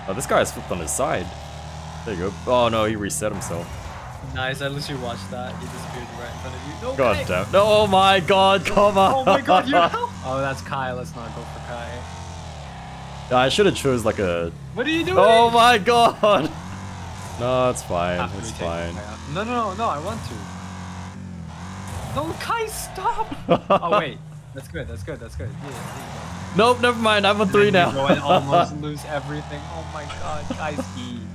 Oh, this guy is flipped on his side. There you go. Oh no, he reset himself. Nice, I literally watched that. He disappeared right in front of you. No God way. damn. No, oh my god, come on. Oh my god, you help. Oh, that's Kai. Let's not go for Kai. I should have chose like a... What are you doing? Oh my god. No, it's fine. It's fine. No, I want to. No, Kai, stop. Oh, wait. That's good. Yeah. Nope, never mind. I'm on 3 now. I almost lose everything. Oh my god, Kai's E.